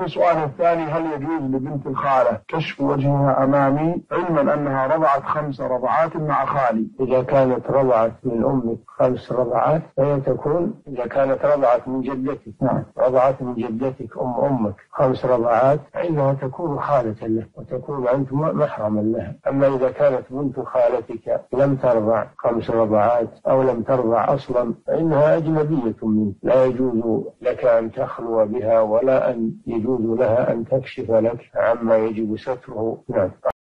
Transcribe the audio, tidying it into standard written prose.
السؤال الثاني: هل يجوز لبنت الخالة كشف وجهها أمامي علما أنها رضعت 5 رضعات مع خالي؟ إذا كانت رضعت من أمك 5 رضعات فهي تكون، إذا كانت رضعت من جدتك، رضعت من جدتك أمك 5 رضعات، فإنها تكون خالة له وتكون أنت محرما لها. أما إذا كانت بنت خالتك لم ترضع 5 رضعات أو لم ترضع أصلا فإنها أجنبية منك، لا يجوز لك أن تخلو بها ولا أن يجوز لها أن تكشف لك عما يجب ستره.